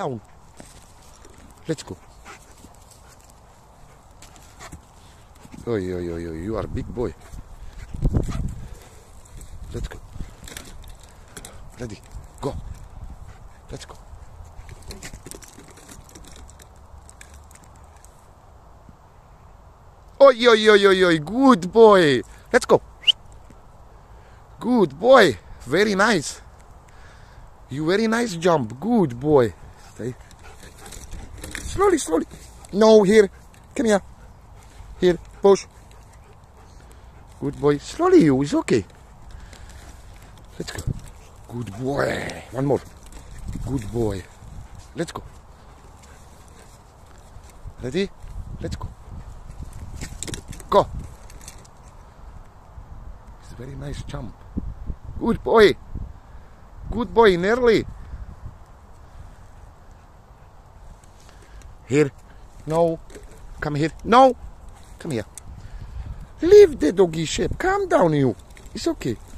Down. Let's go. Oi, oi, oi, oi, you are a big boy. Let's go. Ready, go. Let's go. Oi, oi, oi, oi, oi, good boy. Let's go. Good boy. Very nice. You very nice jump. Good boy. Stay. Slowly, slowly. No, here. Come here. Here, push. Good boy. Slowly, you. It's okay. Let's go. Good boy. One more. Good boy. Let's go. Ready? Let's go. Go. It's a very nice jump. Good boy. Good boy, nearly. Here. No. Come here. No. Come here. Leave the doggy shape. Calm down, you. It's okay.